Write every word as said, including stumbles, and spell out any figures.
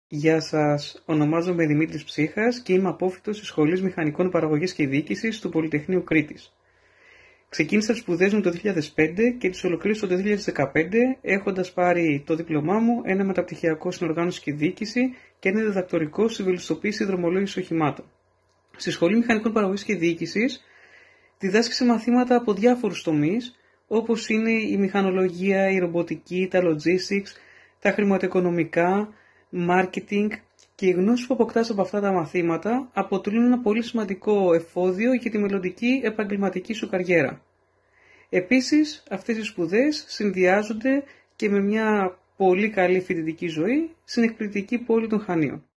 Γεια σας, ονομάζομαι Δημήτρης Ψύχας και είμαι απόφοιτος της Σχολής Μηχανικών Παραγωγής και Διοίκησης του Πολυτεχνείου Κρήτης. Ξεκίνησα τις σπουδές μου το δύο χιλιάδες πέντε και τις ολοκλήρωσα το δύο χιλιάδες δεκαπέντε, έχοντας πάρει το δίπλωμά μου, ένα μεταπτυχιακό στην οργάνωση και διοίκηση και ένα διδακτορικό στη βελτιστοποίηση δρομολόγησης οχημάτων. Στη Σχολή Μηχανικών Παραγωγής και Διοίκησης διδάσκησε μαθήματα από διάφορους τομείς, όπως είναι η μηχανολογία, η ρομποτική, τα logistics, τα χρηματοοικονομικά, marketing, και οι γνώσεις που αποκτάς από αυτά τα μαθήματα αποτελούν ένα πολύ σημαντικό εφόδιο για τη μελλοντική επαγγελματική σου καριέρα. Επίσης, αυτές οι σπουδές συνδυάζονται και με μια πολύ καλή φοιτητική ζωή στην εκπληκτική πόλη των Χανίων.